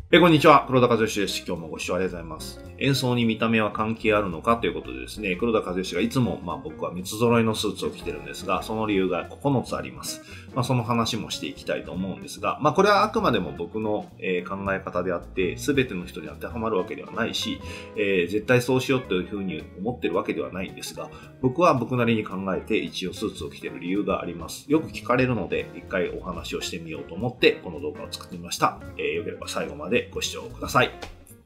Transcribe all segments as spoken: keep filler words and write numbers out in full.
え、こんにちは。黒田和義です。今日もご視聴ありがとうございます。演奏に見た目は関係あるのかということでですね、黒田和義がいつも、まあ僕は三つ揃いのスーツを着てるんですが、その理由がここのつあります。まあその話もしていきたいと思うんですが、まあこれはあくまでも僕の、えー、考え方であって、すべての人に当てはまるわけではないし、えー、絶対そうしようというふうに思ってるわけではないんですが、僕は僕なりに考えて一応スーツを着てる理由があります。よく聞かれるので、一回お話をしてみようと思って、この動画を作ってみました。えー、よければ最後までご視聴ください。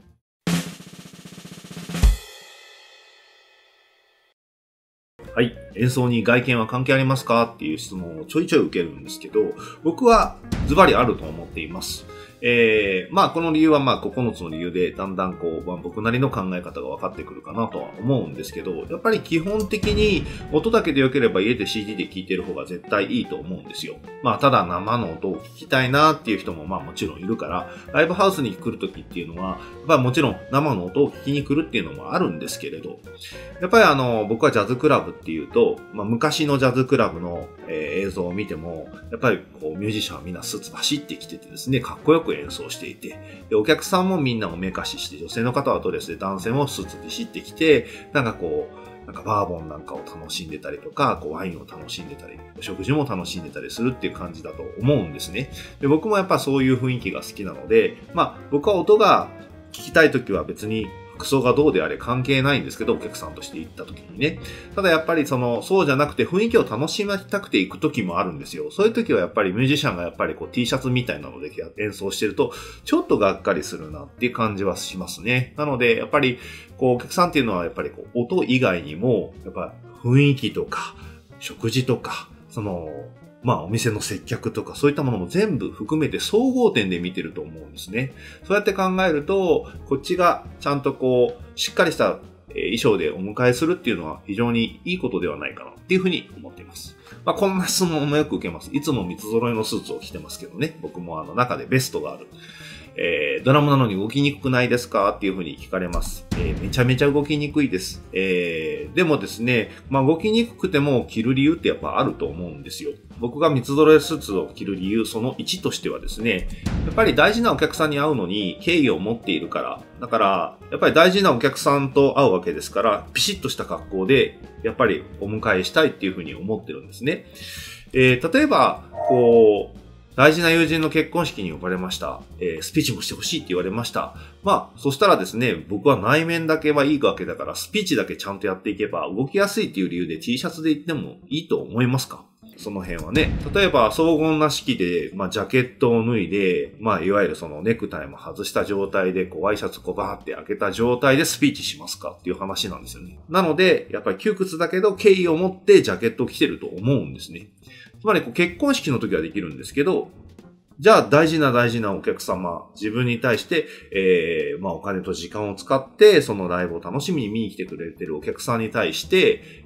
はい。演奏に外見は関係ありますかっていう質問をちょいちょい受けるんですけど、僕はズバリあると思っています。えー、まあこの理由はまあここのつの理由でだんだんこう、まあ、僕なりの考え方が分かってくるかなとは思うんですけど、やっぱり基本的に音だけで良ければ家で シーディー で聴いてる方が絶対いいと思うんですよ。まあただ生の音を聞きたいなっていう人もまあもちろんいるから、ライブハウスに来るときっていうのは、まあもちろん生の音を聞きに来るっていうのもあるんですけれど、やっぱりあの僕はジャズクラブっていうと、まあ昔のジャズクラブの、えー、映像を見ても、やっぱりこうミュージシャンはみんなスーツ走ってきててですね、かっこよく演奏していて、でお客さんもみんなおめかしして、女性の方はドレスで男性もスーツで走ってきて、なんかこう、なんかバーボンなんかを楽しんでたりとか、こうワインを楽しんでたり、お食事も楽しんでたりするっていう感じだと思うんですね。で僕もやっぱそういう雰囲気が好きなので、まあ僕は音が聞きたいときは別に服装がどうであれ関係ないんですけど、お客さんとして行った時にね。ただやっぱりその、そうじゃなくて雰囲気を楽しみたくて行く時もあるんですよ。そういう時はやっぱりミュージシャンがやっぱりこう T シャツみたいなので演奏してると、ちょっとがっかりするなっていう感じはしますね。なので、やっぱりこうお客さんっていうのはやっぱりこう音以外にも、やっぱ雰囲気とか、食事とか、その、まあお店の接客とかそういったものも全部含めて総合点で見てると思うんですね。そうやって考えると、こっちがちゃんとこう、しっかりした衣装でお迎えするっていうのは非常にいいことではないかなっていうふうに思っています。まあこんな質問もよく受けます。いつも三つ揃いのスーツを着てますけどね。僕もあの中でベストがある。えー、ドラムなのに動きにくくないですかっていうふうに聞かれます。えー、めちゃめちゃ動きにくいです。えー、でもですね、まあ動きにくくても着る理由ってやっぱあると思うんですよ。僕が三つ揃えスーツを着る理由、そのいちとしてはですね、やっぱり大事なお客さんに会うのに敬意を持っているから、だから、やっぱり大事なお客さんと会うわけですから、ピシッとした格好で、やっぱりお迎えしたいっていうふうに思ってるんですね。えー、例えば、こう、大事な友人の結婚式に呼ばれました。えー、スピーチもしてほしいって言われました。まあ、そしたらですね、僕は内面だけはいいわけだから、スピーチだけちゃんとやっていけば、動きやすいっていう理由で T シャツで行ってもいいと思いますか？その辺はね。例えば、荘厳な式で、まあ、ジャケットを脱いで、まあ、いわゆるそのネクタイも外した状態で、こう、ワイシャツこうバーって開けた状態でスピーチしますかっていう話なんですよね。なので、やっぱり窮屈だけど、敬意を持ってジャケットを着てると思うんですね。つまり、結婚式の時はできるんですけど、じゃあ大事な大事なお客様、自分に対して、えー、まあお金と時間を使って、そのライブを楽しみに見に来てくれてるお客さんに対して、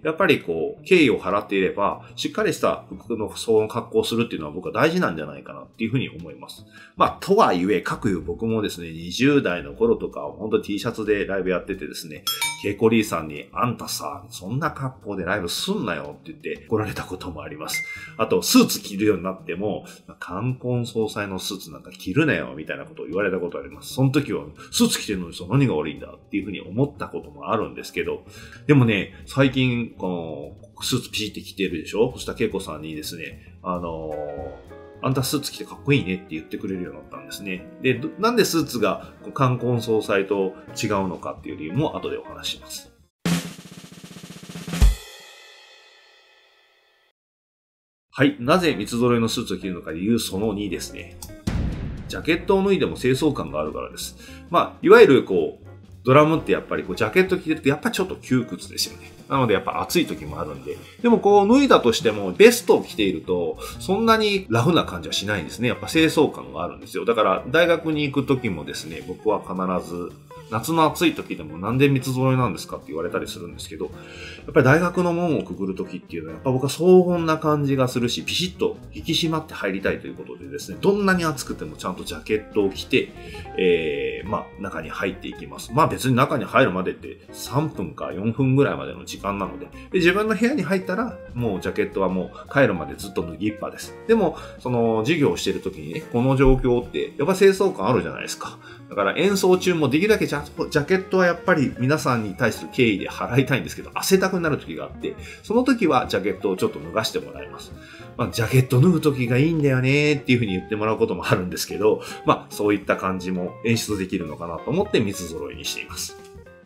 やっぱりこう、敬意を払っていれば、しっかりした服のその格好をするっていうのは僕は大事なんじゃないかなっていうふうに思います。まあ、とはいえ、各有僕もですね、にじゅう代の頃とか、本当 T シャツでライブやっててですね、ケイコリーさんに、あんたさ、そんな格好でライブすんなよって言って怒られたこともあります。あと、スーツ着るようになっても、冠婚総裁のスーツなんか着るなよみたいなことを言われたことあります。その時は、スーツ着てるのに何が悪いんだっていうふうに思ったこともあるんですけど、でもね、最近、この、スーツピシって着てるでしょ？そしたらケイコさんにですね、あのー、あんたスーツ着てかっこいいねって言ってくれるようになったんですね。で、なんでスーツが冠婚葬祭と違うのかっていう理由も後でお話しします。はい。なぜ三つ揃いのスーツを着るのか理由そのにですね。ジャケットを脱いでも清掃感があるからです。まあ、いわゆるこう、ドラムってやっぱりこうジャケット着てるとやっぱちょっと窮屈ですよね。なのでやっぱ暑い時もあるんで。でもこう脱いだとしてもベストを着ているとそんなにラフな感じはしないんですね。やっぱ清掃感があるんですよ。だから大学に行く時もですね、僕は必ず夏の暑い時でもなんで三つ揃いなんですかって言われたりするんですけど、やっぱり大学の門をくぐる時っていうのはやっぱ僕は荘厳な感じがするし、ピシッと引き締まって入りたいということでですね、どんなに暑くてもちゃんとジャケットを着て、えー、まあ中に入っていきます。まあ別に中に入るまでってさんぷんかよんぷんぐらいまでの時時間なので。で、自分の部屋に入ったら、もうジャケットはもう帰るまでずっと脱ぎっぱです。でも、その授業をしている時にね、この状況って、やっぱ清掃感あるじゃないですか。だから演奏中もできるだけジャ、ジャケットはやっぱり皆さんに対する敬意で払いたいんですけど、汗だくになる時があって、その時はジャケットをちょっと脱がしてもらいます。まあ、ジャケット脱ぐ時がいいんだよねっていう風に言ってもらうこともあるんですけど、まあ、そういった感じも演出できるのかなと思って三つ揃いにしています。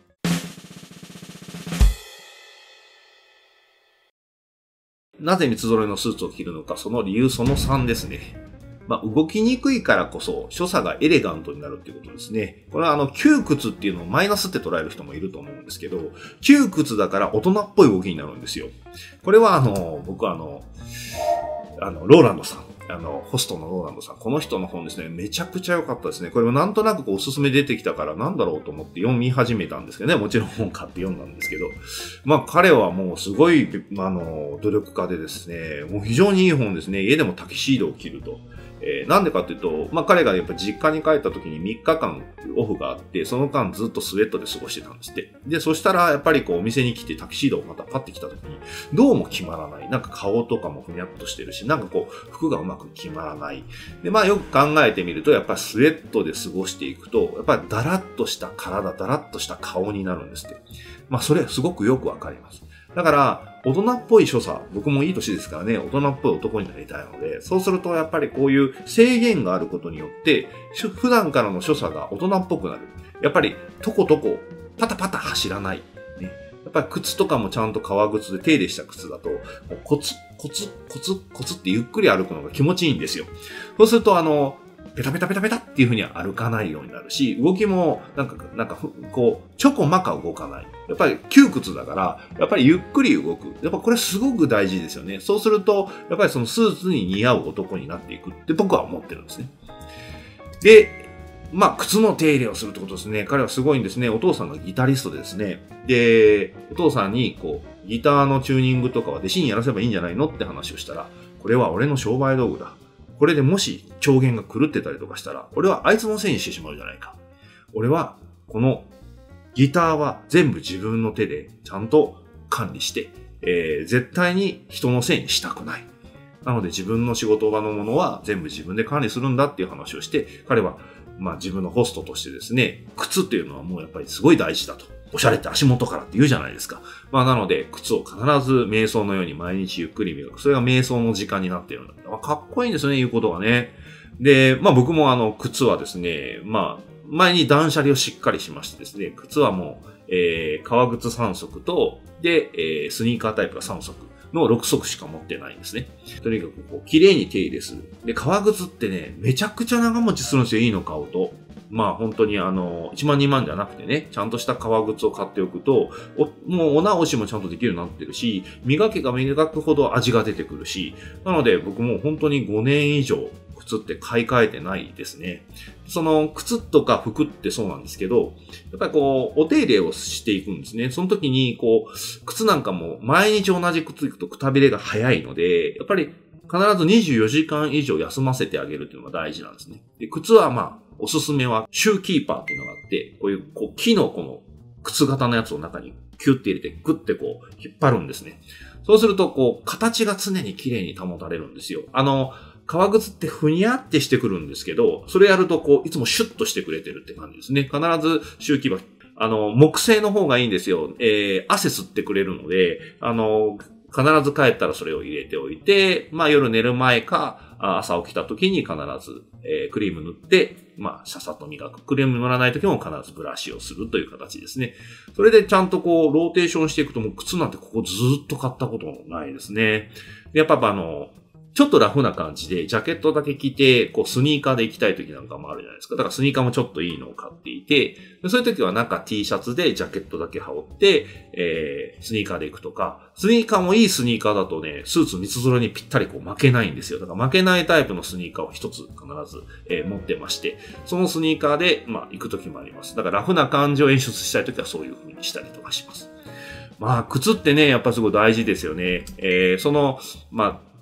なぜ三つ揃いのスーツを着るのか、その理由そのさんですね。まあ、動きにくいからこそ、所作がエレガントになるっていうことですね。これはあの、窮屈っていうのをマイナスって捉える人もいると思うんですけど、窮屈だから大人っぽい動きになるんですよ。これはあの、僕はあの、あの、ローランドさん。あの、ホストのローランドさん。この人の本ですね、めちゃくちゃ良かったですね。これもなんとなくこうおすすめ出てきたからなんだろうと思って読み始めたんですけどね。もちろん本買って読んだんですけど。まあ彼はもうすごい、あの、努力家でですね、もう非常にいい本ですね。家でもタキシードを着ると。えー、なんでかっていうと、まあ彼がやっぱ実家に帰った時にみっかかんオフがあって、その間ずっとスウェットで過ごしてたんですって。で、そしたらやっぱりこうお店に来てタキシードをまたパッて来た時に、どうも決まらない。なんか顔とかもふにゃっとしてるし、なんかこう服がうまく決まらない。で、まあよく考えてみると、やっぱりスウェットで過ごしていくと、やっぱりダラッとした体、ダラッとした顔になるんですって。まあそれすごくよくわかります。だから、大人っぽい所作、僕もいい年ですからね、大人っぽい男になりたいので、そうするとやっぱりこういう制限があることによって、普段からの所作が大人っぽくなる。やっぱり、とことこ、パタパタ走らない。ね、やっぱり靴とかもちゃんと革靴で手入れした靴だと、コツ、コツ、コツ、コツってゆっくり歩くのが気持ちいいんですよ。そうすると、あの、ペタペタペタペタっていう風には歩かないようになるし、動きも、なんか、なんか、こう、ちょこまか動かない。やっぱり窮屈だから、やっぱりゆっくり動く。やっぱこれすごく大事ですよね。そうすると、やっぱりそのスーツに似合う男になっていくって僕は思ってるんですね。で、まあ、靴の手入れをするってことですね。彼はすごいんですね。お父さんがギタリストでですね。で、お父さんに、こう、ギターのチューニングとかは弟子にやらせばいいんじゃないのって話をしたら、これは俺の商売道具だ。これでもし調弦が狂ってたりとかしたら、俺はあいつのせいにしてしまうじゃないか。俺は、このギターは全部自分の手でちゃんと管理して、えー、絶対に人のせいにしたくない。なので自分の仕事場のものは全部自分で管理するんだっていう話をして、彼は、まあ自分のホストとしてですね、靴っていうのはもうやっぱりすごい大事だと。おしゃれって足元からって言うじゃないですか。まあなので、靴を必ず瞑想のように毎日ゆっくり磨く。それが瞑想の時間になっているんだ。まあ、かっこいいんですね、言うことがね。で、まあ僕もあの、靴はですね、まあ、前に断捨離をしっかりしましてですね、靴はもう、えー、革靴さん足と、で、えー、スニーカータイプがさん足のろく足しか持ってないんですね。とにかくこう、綺麗に手入れする。で、革靴ってね、めちゃくちゃ長持ちするんですよ、いいの買うと。まあ本当にあの、いちまんにまんじゃなくてね、ちゃんとした革靴を買っておくと、おもうお直しもちゃんとできるようになってるし、磨けば磨くほど味が出てくるし、なので僕も本当にごねん以上靴って買い替えてないですね。その靴とか服ってそうなんですけど、やっぱりこう、お手入れをしていくんですね。その時にこう、靴なんかも毎日同じ靴行くとくたびれが早いので、やっぱり必ずにじゅうよじかん以上休ませてあげるっていうのが大事なんですね。で、靴はまあ、おすすめはシューキーパーっていうのがあって、こういうこう木のこの靴型のやつを中にキュッて入れてグッてこう引っ張るんですね。そうするとこう形が常に綺麗に保たれるんですよ。あの、革靴ってふにゃってしてくるんですけど、それやるとこういつもシュッとしてくれてるって感じですね。必ずシューキーパー、あの、木製の方がいいんですよ。えー、汗吸ってくれるので、あの、必ず帰ったらそれを入れておいて、まあ夜寝る前か、朝起きた時に必ず、えー、クリーム塗って、まあ、シャサッと磨く。クリーム塗らない時も必ずブラシをするという形ですね。それでちゃんとこう、ローテーションしていくともう靴なんてここずーっと買ったことないですね。でやっぱあの、ちょっとラフな感じで、ジャケットだけ着て、こう、スニーカーで行きたい時なんかもあるじゃないですか。だからスニーカーもちょっといいのを買っていて、そういう時は中 T シャツでジャケットだけ羽織って、えー、スニーカーで行くとか、スニーカーもいいスニーカーだとね、スーツ三つ揃いにぴったりこう負けないんですよ。だから負けないタイプのスニーカーを一つ必ず、えー、持ってまして、そのスニーカーで、まあ、行く時もあります。だからラフな感じを演出したい時はそういう風にしたりとかします。まあ、靴ってね、やっぱすごい大事ですよね。えー、その、まあ、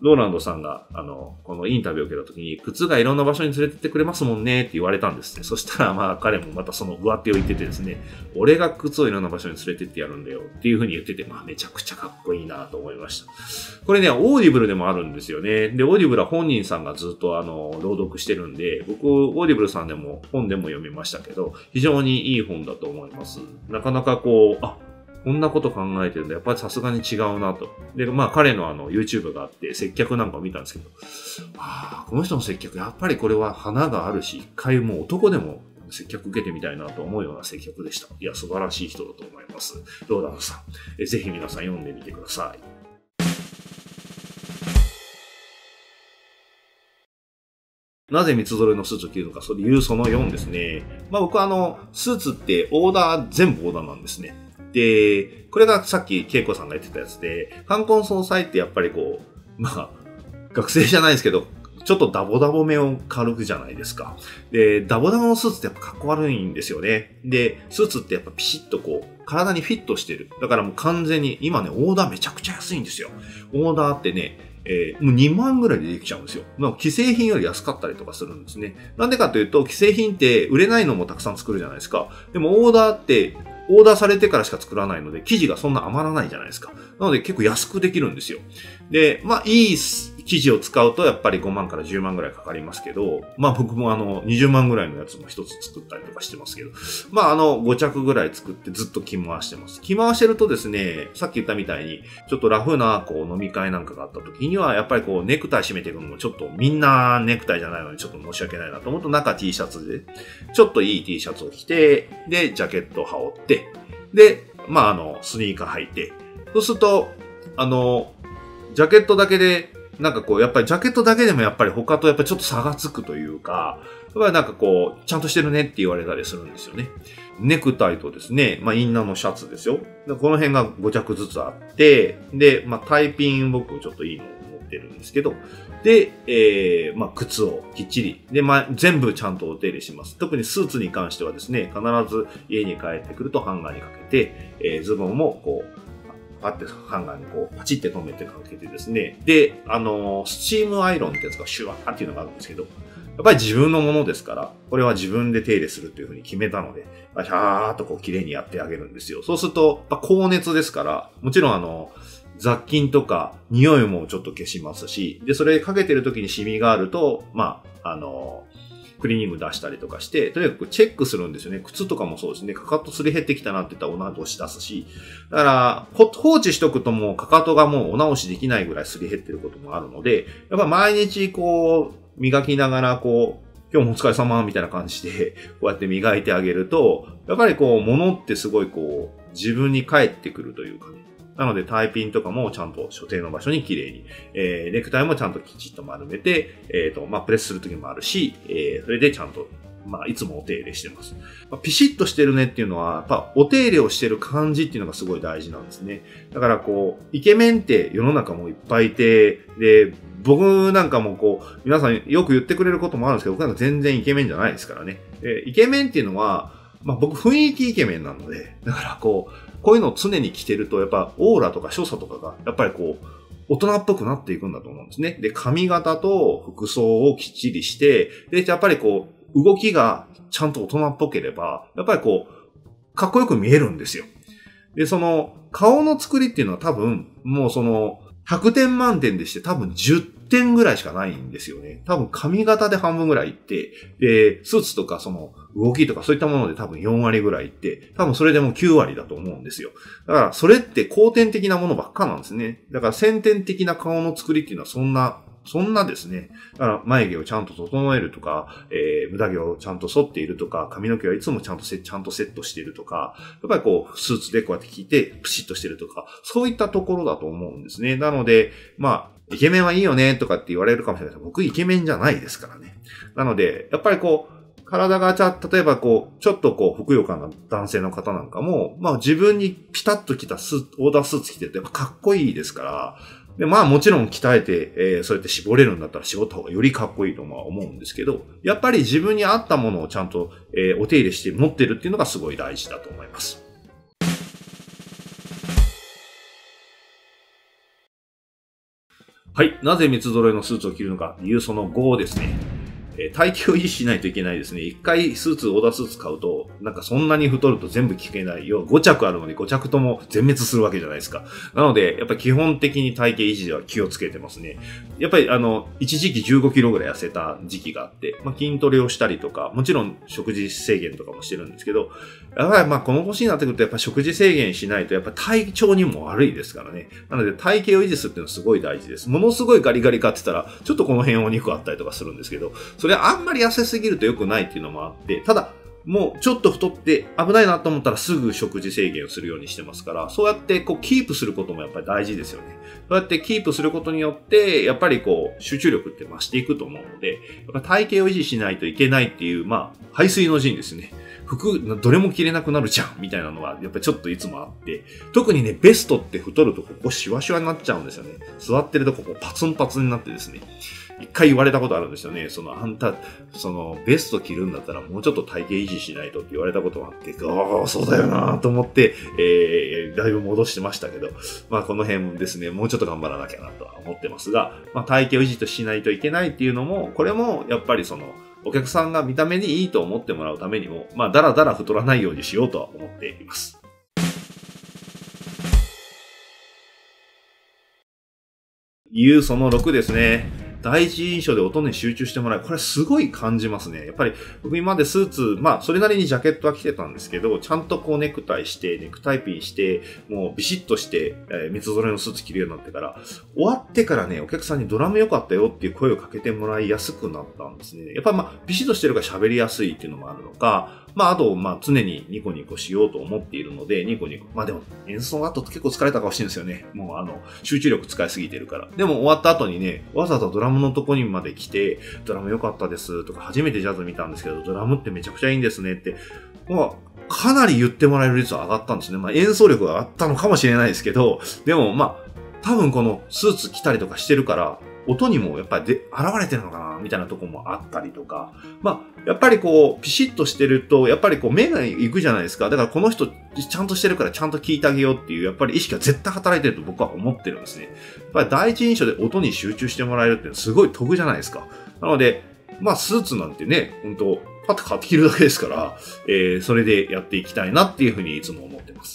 ローランドさんが、あの、このインタビューを受けた時に、靴がいろんな場所に連れてってくれますもんねって言われたんですね。そしたら、まあ彼もまたその上手を言っててですね、俺が靴をいろんな場所に連れてってやるんだよっていう風に言ってて、まあめちゃくちゃかっこいいなと思いました。これね、オーディブルでもあるんですよね。で、オーディブルは本人さんがずっとあの、朗読してるんで、僕、オーディブルさんでも本でも読みましたけど、非常にいい本だと思います。なかなかこう、あ、こんなこと考えてるんだ。やっぱりさすがに違うなと。で、まあ彼のあの YouTube があって接客なんかを見たんですけど、ああ、この人の接客、やっぱりこれは花があるし、一回もう男でも接客受けてみたいなと思うような接客でした。いや、素晴らしい人だと思います。ローランドさん。えぜひ皆さん読んでみてください。なぜ三つ揃いのスーツを着るのか、それ理由そのよんですね。まあ僕はあの、スーツってオーダー、全部オーダーなんですね。で、これがさっき恵子さんが言ってたやつで、冠婚葬祭ってやっぱりこう、まあ、学生じゃないですけど、ちょっとダボダボめを軽くじゃないですか。で、ダボダボのスーツってやっぱかっこ悪いんですよね。で、スーツってやっぱピシッとこう、体にフィットしてる。だからもう完全に、今ね、オーダーめちゃくちゃ安いんですよ。オーダーってね、えー、もうにまんぐらいでできちゃうんですよ。まあ、既製品より安かったりとかするんですね。なんでかというと、既製品って売れないのもたくさん作るじゃないですか。でもオーダーって、オーダーされてからしか作らないので、生地がそんな余らないじゃないですか。なので結構安くできるんですよ。で、まあ、いい生地を使うとやっぱりごまんからじゅうまんぐらいかかりますけど、まあ僕もあの、にじゅうまんぐらいのやつも一つ作ったりとかしてますけど、まああの、ご着ぐらい作ってずっと着回してます。着回してるとですね、さっき言ったみたいに、ちょっとラフなこう飲み会なんかがあった時には、やっぱりこうネクタイ締めていくのもちょっとみんなネクタイじゃないのにちょっと申し訳ないなと思うと、中 T シャツで、ちょっといい T シャツを着て、で、ジャケットを羽織って、で、まああの、スニーカー履いて、そうすると、あの、ジャケットだけで、なんかこう、やっぱりジャケットだけでもやっぱり他とやっぱりちょっと差がつくというか、やっぱりなんかこう、ちゃんとしてるねって言われたりするんですよね。ネクタイとですね、まあインナーのシャツですよ。でこの辺がご着ずつあって、で、まあタイピン僕ちょっといいのを持ってるんですけど、で、えー、まあ靴をきっちり、で、まあ全部ちゃんとお手入れします。特にスーツに関してはですね、必ず家に帰ってくるとハンガーにかけて、えー、ズボンもこう、パッてハンガーにこう、パチって止めてかけてですね。で、あのー、スチームアイロンってやつがシュワーっていうのがあるんですけど、やっぱり自分のものですから、これは自分で手入れするというふうに決めたので、シャーっとこう綺麗にやってあげるんですよ。そうすると、やっぱ高熱ですから、もちろんあの、雑菌とか匂いもちょっと消しますし、で、それかけてる時にシミがあると、まあ、あのー、クリーニング出したりとかして、とにかくチェックするんですよね。靴とかもそうですね。かかとすり減ってきたなって言ったらお直し出すし。だから、放置しとくともうかかとがもうお直しできないぐらいすり減ってることもあるので、やっぱ毎日こう、磨きながらこう、今日もお疲れ様みたいな感じで、こうやって磨いてあげると、やっぱりこう、物ってすごいこう、自分に返ってくるというかね。なのでタイピンとかもちゃんと所定の場所に綺麗に、えー、ネクタイもちゃんときちっと丸めて、えっと、まあ、プレスするときもあるし、えー、それでちゃんと、まあ、いつもお手入れしてます。まあ、ピシッとしてるねっていうのは、やっぱお手入れをしてる感じっていうのがすごい大事なんですね。だからこう、イケメンって世の中もいっぱいいて、で、僕なんかもこう、皆さんよく言ってくれることもあるんですけど、僕なんか全然イケメンじゃないですからね。でイケメンっていうのは、まあ僕雰囲気イケメンなので、だからこう、こういうのを常に着てると、やっぱオーラとか所作とかが、やっぱりこう、大人っぽくなっていくんだと思うんですね。で、髪型と服装をきっちりして、で、やっぱりこう、動きがちゃんと大人っぽければ、やっぱりこう、かっこよく見えるんですよ。で、その、顔の作りっていうのは多分、もうその、ひゃくてん満点でして多分じゅってんぐらいしかないんですよね。多分髪型で半分ぐらいいって、で、スーツとかその動きとかそういったもので多分よんわりぐらいいって、多分それでもきゅうわりだと思うんですよ。だからそれって後天的なものばっかなんですね。だから先天的な顔の作りっていうのはそんな、そんなですね。だから眉毛をちゃんと整えるとか、えー、無駄毛をちゃんと剃っているとか、髪の毛はいつもちゃんとせ、ちゃんとセットしているとか、やっぱりこう、スーツでこうやって着て、プシッとしてるとか、そういったところだと思うんですね。なので、まあ、イケメンはいいよねとかって言われるかもしれないけど、僕イケメンじゃないですからね。なので、やっぱりこう、体がちゃ、例えばこう、ちょっとこう、ふくよかな男性の方なんかも、まあ自分にピタッと着たスーツ、オーダースーツ着てるとやっぱかっこいいですから、で、まあもちろん鍛えて、えー、そうやって絞れるんだったら絞った方がよりかっこいいとは思うんですけど、やっぱり自分に合ったものをちゃんと、えー、お手入れして持ってるっていうのがすごい大事だと思います。 はい。なぜ三つ揃えのスーツを着るのか、理由そのごですね。えー、体型を維持しないといけないですね。一回スーツ、オーダースーツ買うと、なんかそんなに太ると全部着けない。要はご着あるのにご着とも全滅するわけじゃないですか。なので、やっぱり基本的に体型維持では気をつけてますね。やっぱりあの、一時期じゅうごキロぐらい痩せた時期があって、まあ、筋トレをしたりとか、もちろん食事制限とかもしてるんですけど、やっぱりまあこの年になってくるとやっぱ食事制限しないとやっぱ体調にも悪いですからね。なので体型を維持するっていうのはすごい大事です。ものすごいガリガリ買ってたら、ちょっとこの辺お肉あったりとかするんですけど、それあんまり痩せすぎると良くないっていうのもあって、ただ、もうちょっと太って危ないなと思ったらすぐ食事制限をするようにしてますから、そうやってこうキープすることもやっぱり大事ですよね。そうやってキープすることによって、やっぱりこう集中力って増していくと思うので、やっぱ体型を維持しないといけないっていう、まあ、背水の陣ですね。服、どれも着れなくなるじゃんみたいなのは、やっぱりちょっといつもあって、特にね、ベストって太るとここシワシワになっちゃうんですよね。座ってるとここパツンパツンになってですね。一回言われたことあるんですよね。その、あんた、その、ベスト着るんだったらもうちょっと体型維持しないとって言われたことがあって、ああ、そうだよなと思って、えー、だいぶ戻してましたけど、まあこの辺ですね、もうちょっと頑張らなきゃなとは思ってますが、まあ体型を維持としないといけないっていうのも、これもやっぱりその、お客さんが見た目にいいと思ってもらうためにも、まあだらだら太らないようにしようとは思っています。理由そのろくですね。第一印象で音に集中してもらう。これすごい感じますね。やっぱり僕今までスーツ、まあそれなりにジャケットは着てたんですけど、ちゃんとこうネクタイして、ネクタイピンして、もうビシッとして、えー、三つ揃えのスーツ着るようになってから、終わってからね、お客さんにドラム良かったよっていう声をかけてもらいやすくなったんですね。やっぱまあビシッとしてるから喋りやすいっていうのもあるのか、まああと、まあ常にニコニコしようと思っているので、ニコニコ。まあでも演奏後結構疲れた顔してるんですよね。もうあの、集中力使いすぎてるから。でも終わった後にね、わざわざドラムのとこにまで来て、ドラム良かったですとか、初めてジャズ見たんですけど、ドラムってめちゃくちゃいいんですねって、まあ、かなり言ってもらえる率は上がったんですね。まあ演奏力が上がったのかもしれないですけど、でもまあ、多分このスーツ着たりとかしてるから、音にもやっぱりで現れてるのかなみたいなところもあったりとか。まあ、やっぱりこう、ピシッとしてると、やっぱりこう、目が行くじゃないですか。だからこの人、ちゃんとしてるからちゃんと聞いてあげようっていう、やっぱり意識が絶対働いてると僕は思ってるんですね。やっぱり第一印象で音に集中してもらえるってすごい得じゃないですか。なので、まあ、スーツなんてね、本当パッと買って着るだけですから、えー、それでやっていきたいなっていうふうにいつも思ってます。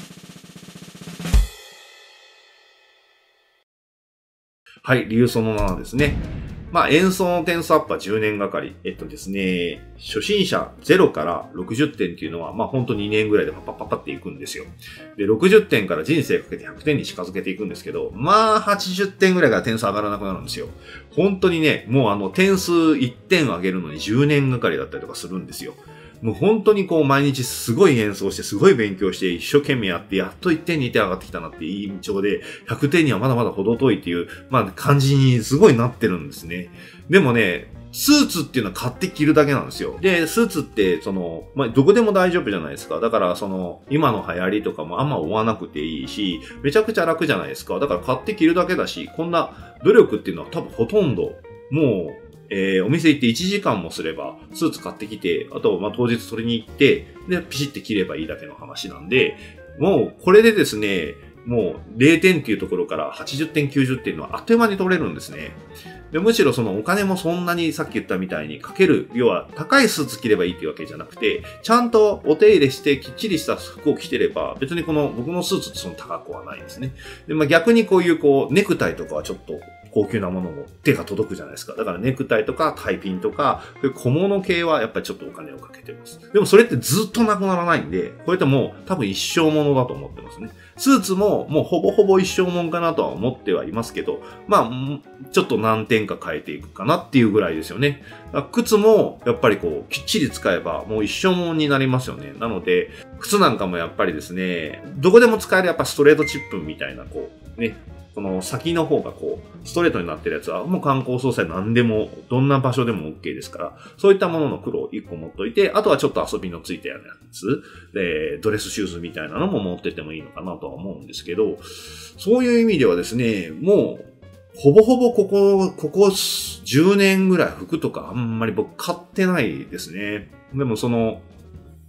はい、理由そのななですね。まあ、演奏の点数アップはじゅうねんがかり。えっとですね、初心者ゼロからろくじゅってんっていうのは、まあ、ほんとにねんぐらいでパッパッパッパっていくんですよ。で、ろくじゅってんから人生かけてひゃくてんに近づけていくんですけど、まあ、はちじゅってんぐらいから点数上がらなくなるんですよ。本当にね、もうあの、点数いってん上げるのにじゅうねんがかりだったりとかするんですよ。もう本当にこう毎日すごい演奏してすごい勉強して一生懸命やってやっといってんにてん上がってきたなっていい印象でひゃくてんにはまだまだ程遠いっていうまあ感じにすごいなってるんですね。でもね、スーツっていうのは買って着るだけなんですよ。で、スーツって、その、まあ、どこでも大丈夫じゃないですか。だから、その、今の流行りとかもあんま追わなくていいし、めちゃくちゃ楽じゃないですか。だから買って着るだけだし、こんな努力っていうのは多分ほとんど、もう、えー、お店行っていちじかんもすれば、スーツ買ってきて、あと、まあ、当日取りに行って、で、ピシって着ればいいだけの話なんで、もう、これでですね、もうれいてんっていうところからはちじゅってん、きゅうじゅってんのはあっという間に取れるんですね。でむしろそのお金もそんなにさっき言ったみたいにかける、要は高いスーツ着ればいいっていうわけじゃなくて、ちゃんとお手入れしてきっちりした服を着てれば、別にこの僕のスーツってその高くはないですね。で、まあ逆にこういうこうネクタイとかはちょっと高級なものも手が届くじゃないですか。だからネクタイとかタイピンとか、そういう小物系はやっぱりちょっとお金をかけてます。でもそれってずっとなくならないんで、これってもう多分一生ものだと思ってますね。スーツももうほぼほぼ一生もんかなとは思ってはいますけど、まあ、ちょっと何点か変えていくかなっていうぐらいですよね。靴もやっぱりこうきっちり使えばもう一生もんになりますよね。なので、靴なんかもやっぱりですね、どこでも使えるやっぱストレートチップみたいなこうね、この先の方がこう、ストレートになってるやつは、もう観光総裁何でも、どんな場所でも OK ですから、そういったものの黒をいっこ持っといて、あとはちょっと遊びのついたようなやつ、で、ドレスシューズみたいなのも持ってってもいいのかなとは思うんですけど、そういう意味ではですね、もう、ほぼほぼここ、ここじゅうねんぐらい服とかあんまり僕買ってないですね。でもその、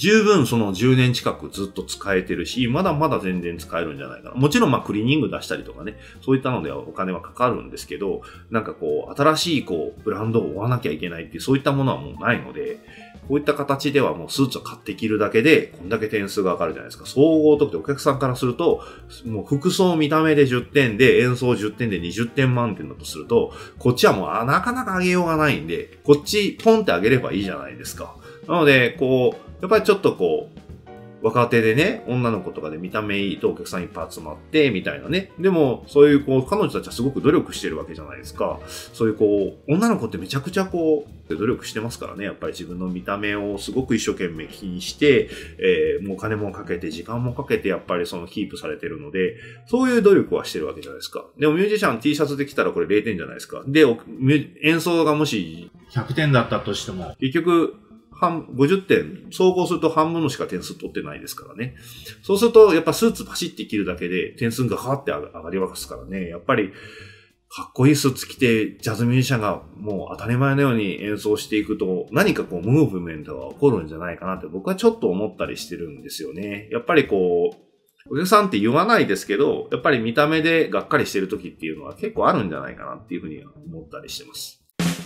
十分そのじゅうねん近くずっと使えてるし、まだまだ全然使えるんじゃないかな。もちろんまあクリーニング出したりとかね、そういったのではお金はかかるんですけど、なんかこう、新しいこう、ブランドを追わなきゃいけないっていう、そういったものはもうないので、こういった形ではもうスーツを買って着るだけで、こんだけ点数が上がるじゃないですか。総合得点、お客さんからすると、もう服装見た目でじゅってんで、演奏じゅってんでにじゅってん満点だとすると、こっちはもうあなかなか上げようがないんで、こっちポンって上げればいいじゃないですか。なので、こう、やっぱりちょっとこう、若手でね、女の子とかで見た目いいとお客さんいっぱい集まって、みたいなね。でも、そういうこう、彼女たちはすごく努力してるわけじゃないですか。そういうこう、女の子ってめちゃくちゃこう、努力してますからね。やっぱり自分の見た目をすごく一生懸命気にして、えー、もうお金もかけて、時間もかけて、やっぱりそのキープされてるので、そういう努力はしてるわけじゃないですか。でもミュージシャン T シャツできたらこれれいてんじゃないですか。で、演奏がもしひゃくてんだったとしても、結局、ごじゅってん、総合すると半分のしか点数取ってないですからね。そうすると、やっぱスーツパシッて着るだけで点数が変わって上がりますからね。やっぱり、かっこいいスーツ着て、ジャズミュージシャンがもう当たり前のように演奏していくと、何かこう、ムーブメントが起こるんじゃないかなって僕はちょっと思ったりしてるんですよね。やっぱりこう、お客さんって言わないですけど、やっぱり見た目でがっかりしてる時っていうのは結構あるんじゃないかなっていうふうに思ったりしてます。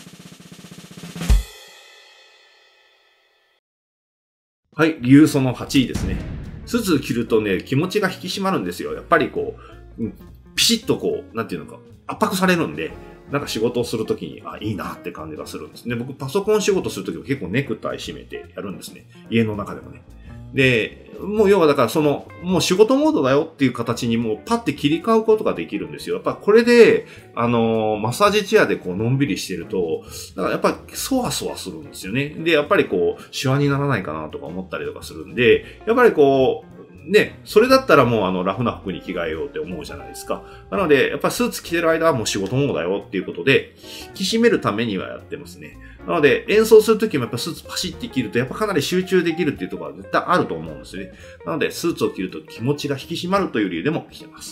はい、理由そのはちいですね。スーツ着るとね、気持ちが引き締まるんですよ。やっぱりこう、うん、ピシッとこう、なんていうのか、圧迫されるんで、なんか仕事をするときに、あ、いいなって感じがするんですね。僕パソコン仕事するときも結構ネクタイ締めてやるんですね。家の中でもね。で、もう要はだからその、もう仕事モードだよっていう形にもうパッて切り替うことができるんですよ。やっぱこれで、あのー、マッサージチェアでこうのんびりしてると、だからやっぱりそわそわするんですよね。で、やっぱりこう、シワにならないかなとか思ったりとかするんで、やっぱりこう、ね、それだったらもうあのラフな服に着替えようって思うじゃないですか。なので、やっぱスーツ着てる間はもう仕事モードだよっていうことで、引き締めるためにはやってますね。なので、演奏するときもやっぱスーツパシッて着ると、やっぱかなり集中できるっていうところは絶対あると思うんですよね。なので、スーツを着ると気持ちが引き締まるという理由でも着てます。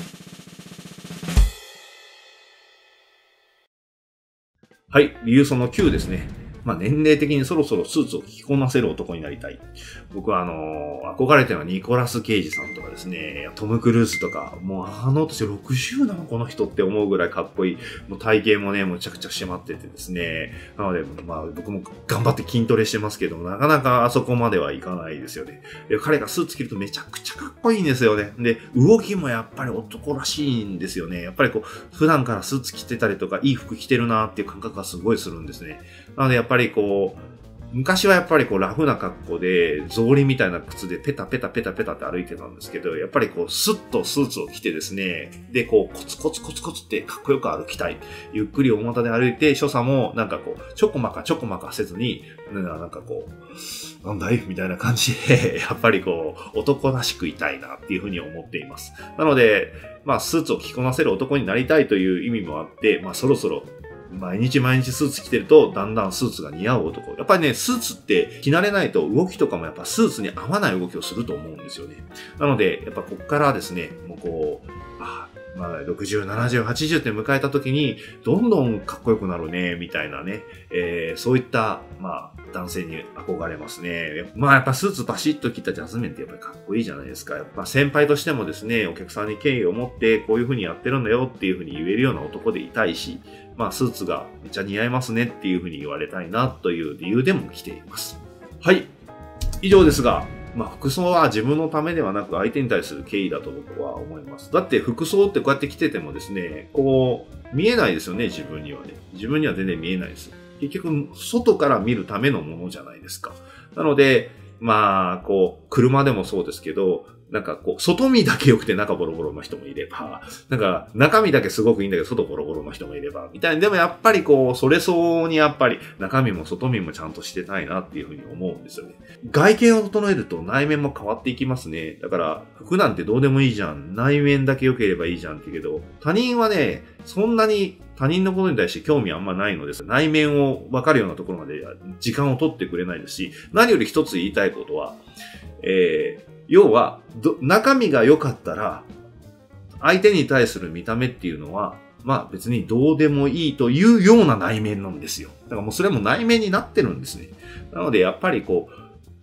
はい、理由そのきゅうですね。まあ年齢的にそろそろスーツを着こなせる男になりたい。僕はあのー、憧れてるのはニコラス・ケイジさんとかですね、トム・クルーズとか、もうあの年ろくじゅうなのこの人って思うぐらいかっこいい。もう体型もね、むちゃくちゃ締まっててですね。なので、まあ僕も頑張って筋トレしてますけど、なかなかあそこまではいかないですよね。で彼がスーツ着るとめちゃくちゃかっこいいんですよね。で、動きもやっぱり男らしいんですよね。やっぱりこう、普段からスーツ着てたりとか、いい服着てるなっていう感覚がすごいするんですね。なのでやっぱりこう、昔はやっぱりこうラフな格好で、草履みたいな靴でペタペタペタペタって歩いてたんですけど、やっぱりこうスッとスーツを着てですね、でこうコツコツコツコツってかっこよく歩きたい。ゆっくり大股で歩いて、所作もなんかこう、ちょこまかちょこまかせずに、なんかこう、なんだいみたいな感じで、やっぱりこう、男らしくいたいなっていうふうに思っています。なので、まあスーツを着こなせる男になりたいという意味もあって、まあそろそろ、毎日毎日スーツ着てると、だんだんスーツが似合う男。やっぱりね、スーツって着慣れないと動きとかもやっぱスーツに合わない動きをすると思うんですよね。なので、やっぱこっからですね、もうこう、あまあ、ろくじゅう、ななじゅう、はちじゅうって迎えた時に、どんどんかっこよくなるね、みたいなね、えー、そういった、まあ、男性に憧れますね。まあ、やっぱスーツバシッと着たジャズメンってやっぱりかっこいいじゃないですか。やっぱ先輩としてもですね、お客さんに敬意を持って、こういう風にやってるんだよっていう風に言えるような男でいたいし、まあ、スーツがめっちゃ似合いますねっていう風に言われたいなという理由でも着ています。はい。以上ですが、まあ、服装は自分のためではなく相手に対する敬意だと僕は思います。だって服装ってこうやって着ててもですね、こう、見えないですよね、自分にはね。自分には全然見えないです。結局、外から見るためのものじゃないですか。なので、まあ、こう、車でもそうですけど、なんかこう、外見だけ良くて中ボロボロの人もいれば、なんか中身だけすごくいいんだけど外ボロボロの人もいれば、みたいな。でもやっぱりこう、それ相応にやっぱり中身も外見もちゃんとしてたいなっていうふうに思うんですよね。外見を整えると内面も変わっていきますね。だから服なんてどうでもいいじゃん。内面だけ良ければいいじゃんって言うけど、他人はね、そんなに他人のことに対して興味あんまないのです。内面を分かるようなところまで時間を取ってくれないですし、何より一つ言いたいことは、えー要はど、中身が良かったら、相手に対する見た目っていうのは、まあ別にどうでもいいというような内面なんですよ。だからもうそれも内面になってるんですね。なのでやっぱりこう、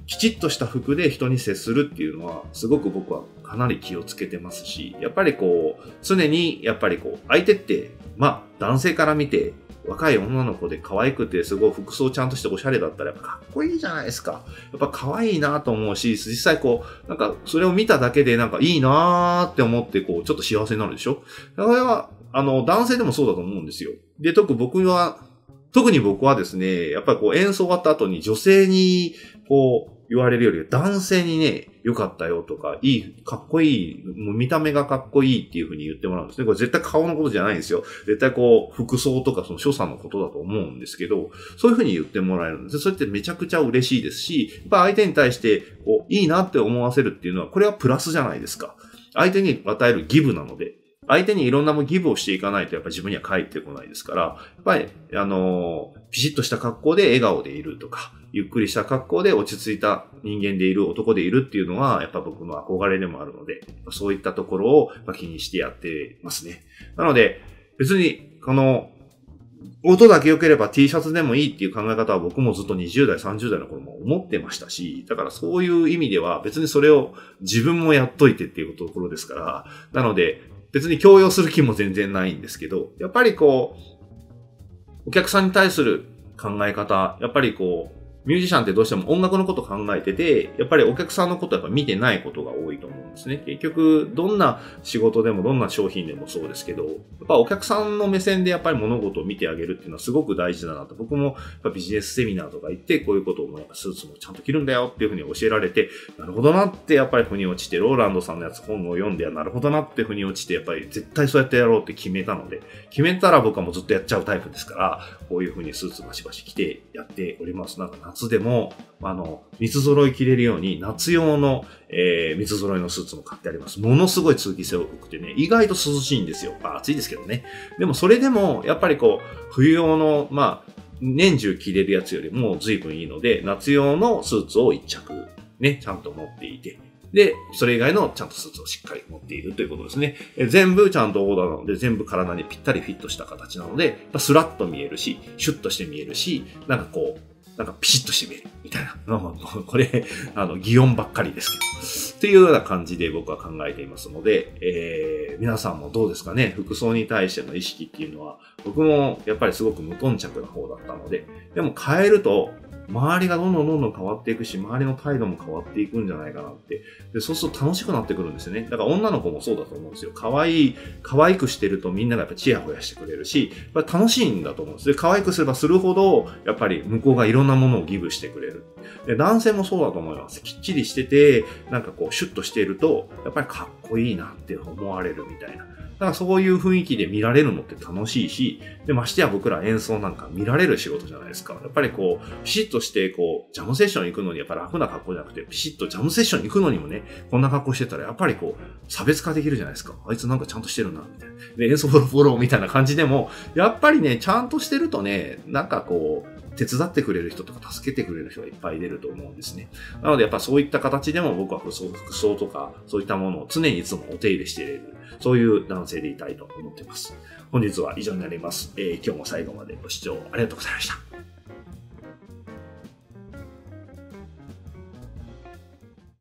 きちっとした服で人に接するっていうのは、すごく僕はかなり気をつけてますし、やっぱりこう、常にやっぱりこう、相手って、まあ、男性から見て、若い女の子で可愛くて、すごい服装ちゃんとしておしゃれだったら、やっぱかっこいいじゃないですか。やっぱ可愛いなと思うし、実際こう、なんか、それを見ただけで、なんかいいなーって思って、こう、ちょっと幸せになるでしょ？これは、あの、男性でもそうだと思うんですよ。で、特に僕は、特に僕はですね、やっぱりこう演奏終わった後に女性にこう言われるより男性にね、良かったよとか、いい、かっこいい、もう見た目がかっこいいっていう風に言ってもらうんですね。これ絶対顔のことじゃないんですよ。絶対こう服装とかその所作のことだと思うんですけど、そういう風に言ってもらえるんです。それってめちゃくちゃ嬉しいですし、やっぱ相手に対してこういいなって思わせるっていうのは、これはプラスじゃないですか。相手に与えるギブなので。相手にいろんなもギブをしていかないとやっぱり自分には返ってこないですから、やっぱり、あのー、ピシッとした格好で笑顔でいるとか、ゆっくりした格好で落ち着いた人間でいる、男でいるっていうのは、やっぱ僕の憧れでもあるので、そういったところを気にしてやってますね。なので、別に、この、音だけ良ければ T シャツでもいいっていう考え方は僕もずっとにじゅう代、さんじゅう代の頃も思ってましたし、だからそういう意味では別にそれを自分もやっといてっていうところですから、なので、別に強要する気も全然ないんですけど、やっぱりこう、お客さんに対する考え方、やっぱりこう、ミュージシャンってどうしても音楽のこと考えてて、やっぱりお客さんのことはやっぱ見てないことが多いと思うんですね。結局、どんな仕事でもどんな商品でもそうですけど、やっぱお客さんの目線でやっぱり物事を見てあげるっていうのはすごく大事だなと。僕もやっぱビジネスセミナーとか行って、こういうことをもやっぱスーツもちゃんと着るんだよっていうふうに教えられて、なるほどなってやっぱり腑に落ちて、ローランドさんのやつ本を読んで、なるほどなって腑に落ちて、やっぱり絶対そうやってやろうって決めたので、決めたら僕はもうずっとやっちゃうタイプですから、こういうふうにスーツバシバシ着てやっております。なんか夏でも、あの、三つ揃い着れるように、夏用の、えー、三つ揃いのスーツも買ってあります。ものすごい通気性良くてね、意外と涼しいんですよ。まあ暑いですけどね。でもそれでも、やっぱりこう、冬用の、まあ、年中着れるやつよりも随分いいので、夏用のスーツを一着、ね、ちゃんと持っていて、で、それ以外のちゃんとスーツをしっかり持っているということですね。え全部ちゃんとオーダーなので、全部体にぴったりフィットした形なので、スラッと見えるし、シュッとして見えるし、なんかこう、なんかピシッとして見えるみたいな。これ、あの、擬音ばっかりですけど。っていうような感じで僕は考えていますので、えー、皆さんもどうですかね？服装に対しての意識っていうのは、僕もやっぱりすごく無頓着な方だったので、でも変えると、周りがどんどんどんどん変わっていくし、周りの態度も変わっていくんじゃないかなって。で、そうすると楽しくなってくるんですよね。だから女の子もそうだと思うんですよ。可愛い、可愛くしてるとみんながやっぱチヤホヤしてくれるし、やっぱ楽しいんだと思うんです。で、可愛くすればするほど、やっぱり向こうがいろんなものをギブしてくれる。で、男性もそうだと思います。きっちりしてて、なんかこう、シュッとしていると、やっぱりかっこいいなって思われるみたいな。だからそういう雰囲気で見られるのって楽しいし、で、ましてや僕ら演奏なんか見られる仕事じゃないですか。やっぱりこう、ピシッとして、こう、ジャムセッション行くのにやっぱ楽な格好じゃなくて、ピシッとジャムセッション行くのにもね、こんな格好してたらやっぱりこう、差別化できるじゃないですか。あいつなんかちゃんとしてるな、みたいな。で、演奏フォローフォローみたいな感じでも、やっぱりね、ちゃんとしてるとね、なんかこう、手伝ってくれる人とか助けてくれる人がいっぱい出ると思うんですね。なのでやっぱそういった形でも僕は服装、服装とかそういったものを常にいつもお手入れしていれる、そういう男性でいたいと思っています。本日は以上になります。えー、今日も最後までご視聴ありがとうございました。